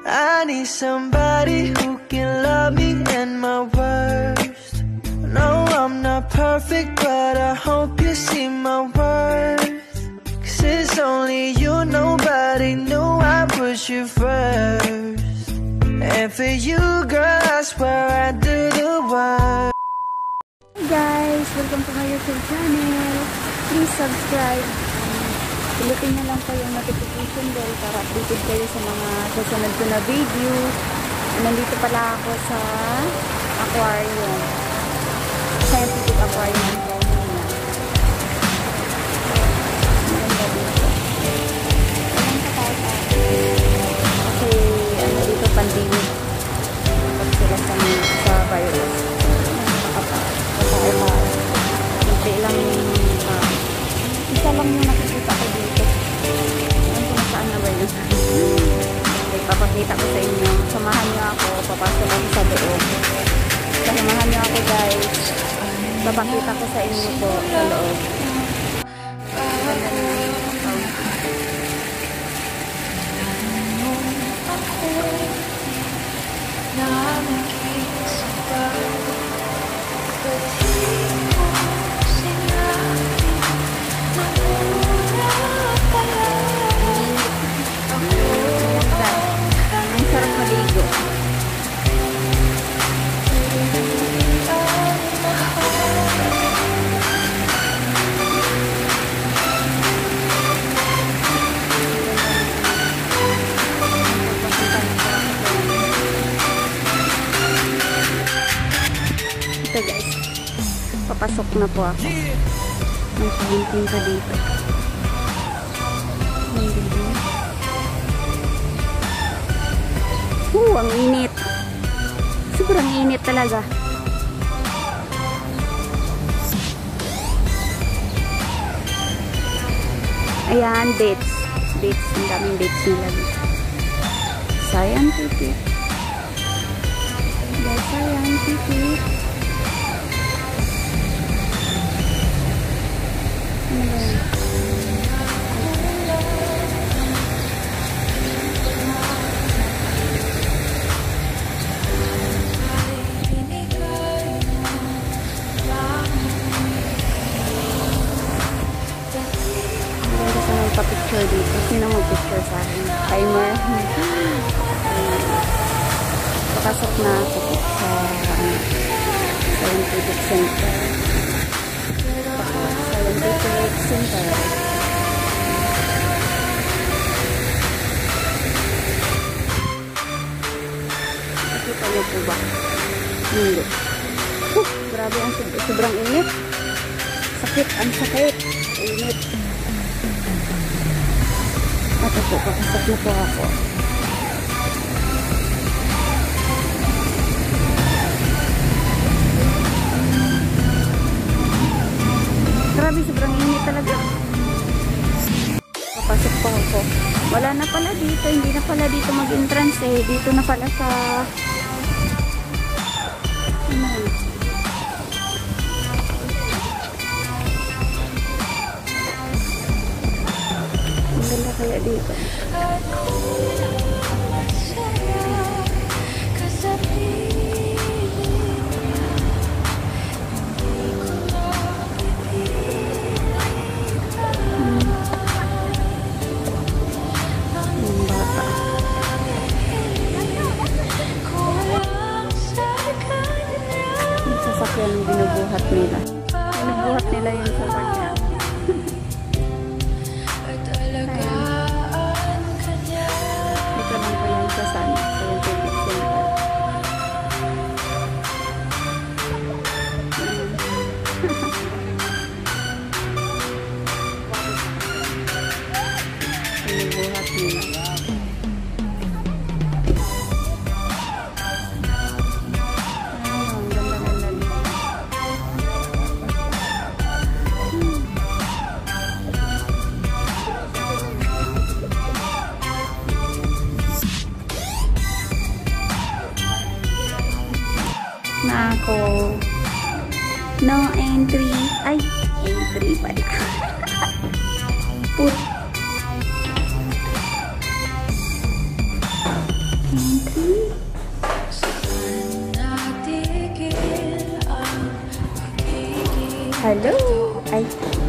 I need somebody who can love me in my worst. No, I'm not perfect, but I hope you see my worth. 'Cause it's only you, nobody knew I put you first. And for you, girl, I swear I do the work. Hey guys, welcome to my YouTube channel. Please subscribe. Pindutin na lang po yung notification bell para updated kayo sa mga susunod ko na video. Nandito pala ako sa aquarium. Scientific aquarium po muna. Maganda dito. Walang katata. Kasi ano dito pandemic. Kapag sila sa virus. Hindi lang isa lang yung nakikita ko dito. Alam ko na saan na ba yun. Okay, papakita ko sa inyo. Samahan nyo ako. Papasok ako sa loob. Samahan nyo ako guys. Papakita ko sa inyo po sa loob. Ito guys, papasok na po ako. May pahinting ka dito. Ang init. Sobrang init talaga. Ayan, dates. Dates, ang daming dates nila dito. Scientific. Scientific. Ano ba yan? Pa-picture dito. Sino mag-picture sa akin? Timer. Papasok na ako sa Scientific Center. Scientific Center. Nakita niyo po ba? Hindi. Grabe ang sobrang init. Sakit. Ang sakit. Init. Ito po, papasok na po ako. Grabe, sobrang init talaga. Papasok po ako. Wala na pala dito, hindi na pala dito mag-entrance eh. Dito na pala sa... Ganda kaya dito. Yung sasakyan binubuhat nila. Binubuhat nila yung sasakyan. Scientific Center. Binubuhat nila. Ang ganda-ganda nila. Na ako. No entry. Ay, entry pala. Put. Entry. Hello. Ay.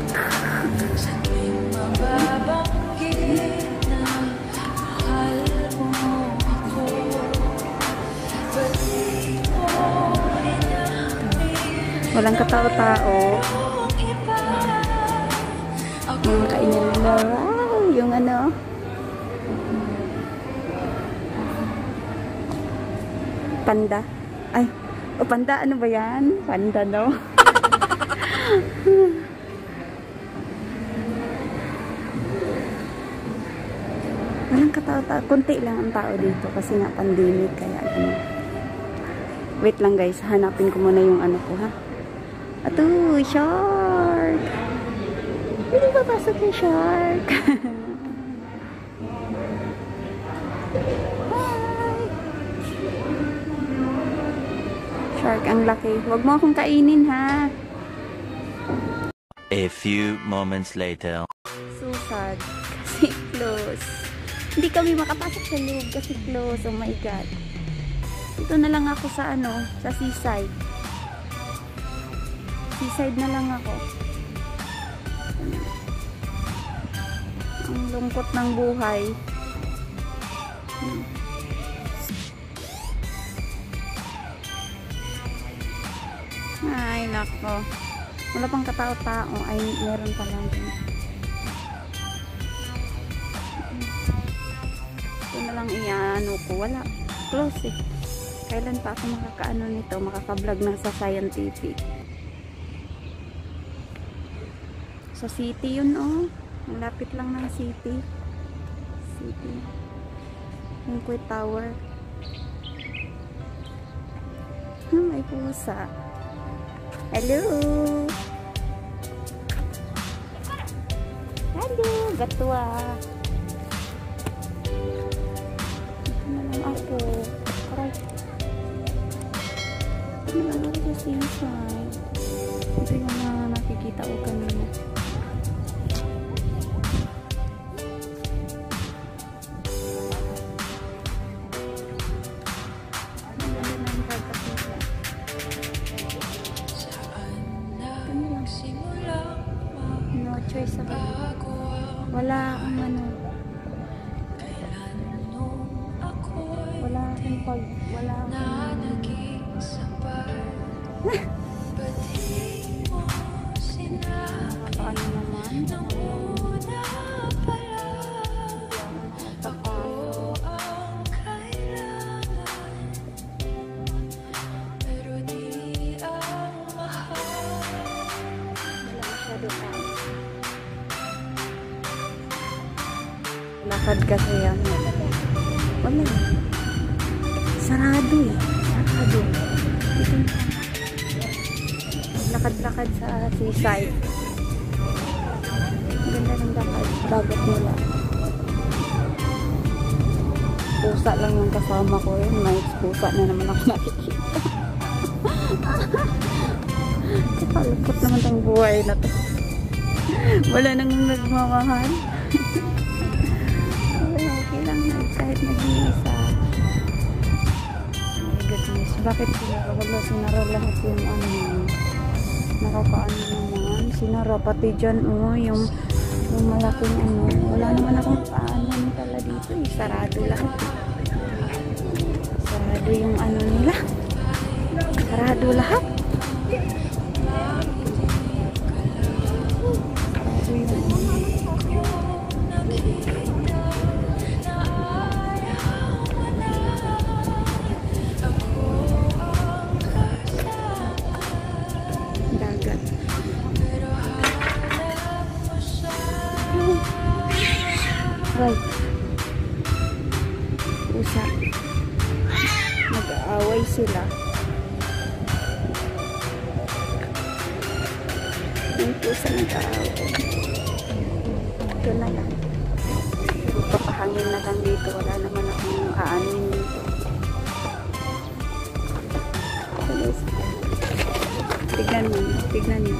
Walang katao-tao. Yung kainan nila. Wow, yung ano. Panda. Ay, panda, ano ba yan? Panda, no? Walang katao-tao. Kunti lang ang tao dito kasi nga pandemic. Kaya ano. Wait lang guys. Hanapin ko muna yung ano ko ha. Ato, shark! Pwede ba pasok yung shark? Hi! Shark, ang laki. Huwag mo akong kainin ha. A few moments later. So sad. Kasi close. Hindi kami makapasok sa loob kasi close. Oh my God. Dito na lang ako sa ano, sa seaside. Seaside na lang ako. Ang lungkot ng buhay. Ay, nako. Wala pang katao-tao. Ay, meron pa lang din. Ito na lang iano ko. Wala. Close eh. Kailan pa ako makakaano nito? Makaka-vlog na sa scientific. Sa city yun oh. Malapit lang ng city. City. Yung Kuwait Tower. May pusa. Hello! Hello! Gatwa! Ito na lang ako. Aray. Ito na lang ako sa seaside. Ito yung mga nakikita ko kanina. Choice ako. Wala akong ano. Wala akong pag... Wala akong... Paano naman? Lakad kasi yan. Wala. Sarado eh. Sarado. Lakad-lakad sa seaside. Ganda ng lakad. Dagat nila. Pusa lang yung kasama ko yun. May pusa na naman ako nakikita. Kapalupot naman tong buhay na to. Wala nang nagmamahal. Okay lang kahit nag-iisa. My goodness. Bakit wala sinara lahat yung ano nakakaano naman. Sinara pati dyan yung malaking ano. Wala naman akong paano pala dito eh. Sarado lahat. Sarado yung ano nila. Sarado lahat. Dagat. Right. Pusa. Nag-aaway sila. Yung pusa nag-aaway. Ito na lang. Papahangin na lang dito. Wala naman akong aanin dito. Tignan mo. Tignan mo.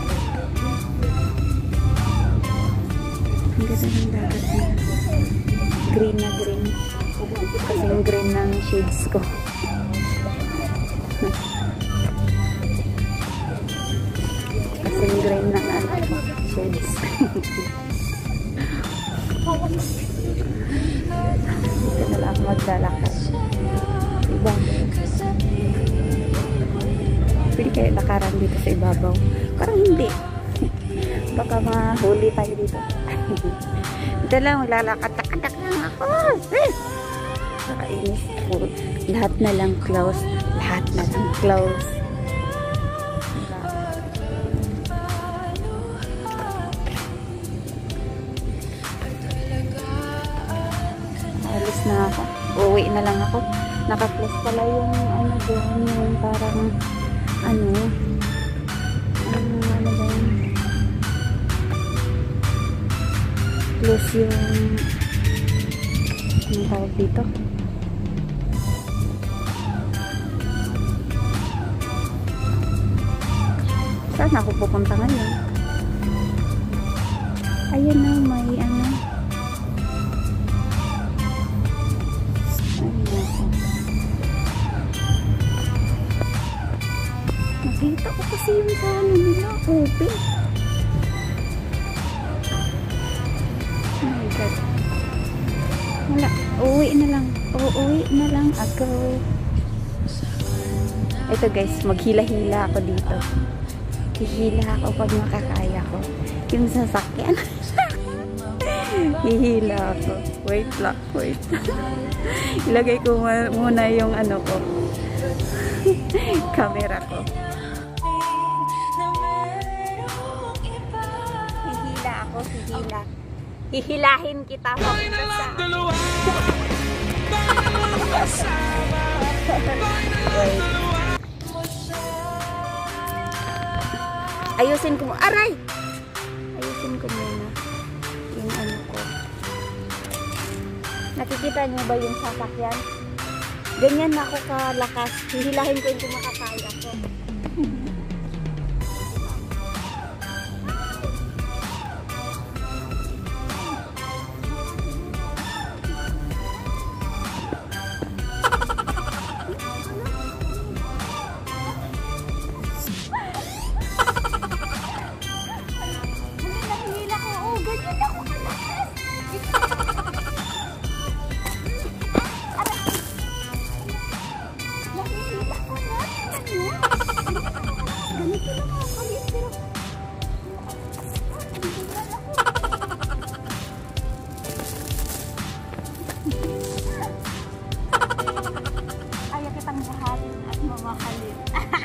Ang ganda ng dagat na. Green na green. Kasing green ng shades ko. Kasing green ng shades. Dito na lang maglalakad. Diba? Pwede kayo lakaran dito sa ibabaw. Parang hindi. Baka mahuli tayo dito. Dito lang, maglalakad-lakad lang ako. Nakainis po. Lahat na lang close. Lahat na lang close. Alis na ako. Uuwi na lang ako. Naka-close pala yung ano doon. Yung parang ano ba yun? Close yung tawag dito. Saan ako pupunta ngayon? Ayan na, may ano. Nakita ko kasi yung sa ano nila, open. Oh my God. Wala, uuwi na lang. Uuwi na lang ako. Ito guys, maghila-hila ako dito. Hihila ako pag makakaya ko. Yung sasakyan. Hihila ako. Wait lang, wait. Ilagay ko muna yung ano ko. Camera ko. Hihila ako, hihila. Hihilahin kita mo. Wait. Ayusin ko. Aray! Ayusin ko muna. Yung ano ko. Nakikita niyo ba yung sasakyan? Ganyan na ako kalakas. Hihilahin ko yung kung makakaya ko. Ayaw kitang bahalin at mamahalin.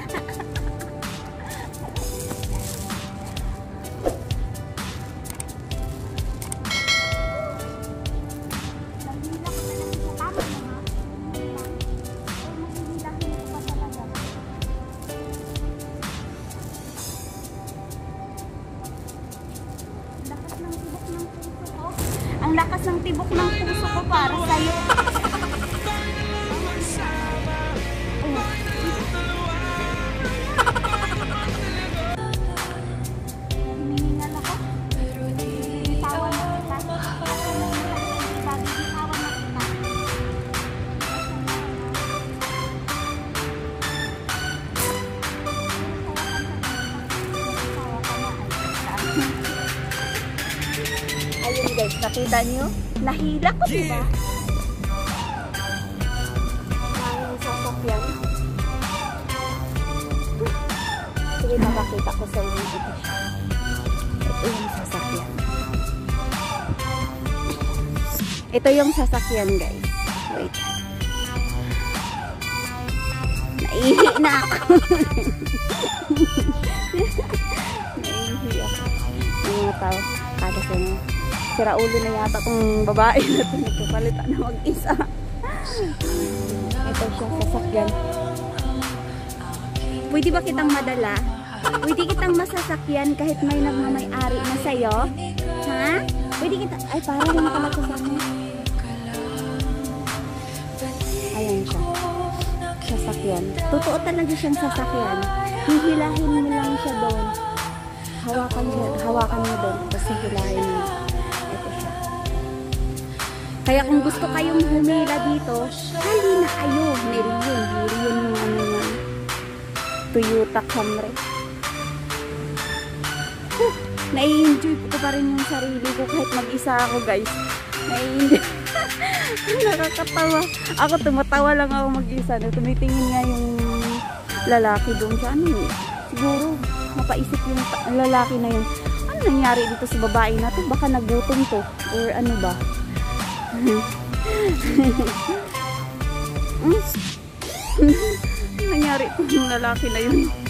Ang lakas ng tibok ng puso ko para sa'yo. Hinihingal ako. Bitawan na kita. Bitawan na kita. Ayun guys, nakita niyo? Nahila ko, diba? Ang sasakyan. Sige, makakita ko sa inyo dito siya. Ito yung sasakyan. Ito yung sasakyan, guys. Wait. Naihi na ako. Naihi ako. Yung mga tao, kada sa inyo. Sira ulo na yata kung babae na ito. Nagpapalitan na mag-isa. Ito siya, sasakyan. Pwede ba kitang madala? Pwede kitang masasakyan kahit may nagmamay-ari na sa'yo? Ha? Pwede kita... Ay, parang yung nakalagay sa akin. Ayan siya. Sasakyan. Totoo talaga siyang sasakyan. Hihilahin mo lang siya doon. Hawakan mo doon. Tapos hihilahin mo. Ito siya. Kaya kung gusto kayong humila dito, halina kayo. Neriyon yung ano yan. Toyota Camry. Nai-enjoy ko pa rin yung sarili ko kahit mag-isa ako, guys. Nai-enjoy. Nakakatawa. Ako tumatawa lang ako mag-isa. Tumitingin nga yung lalaki doon sa ano. Siguro mapaisip yung lalaki na yun. Ano nangyari dito sa babae na to? Baka nagutom to. Or ano ba? Nangyari to yung lalaki na yun.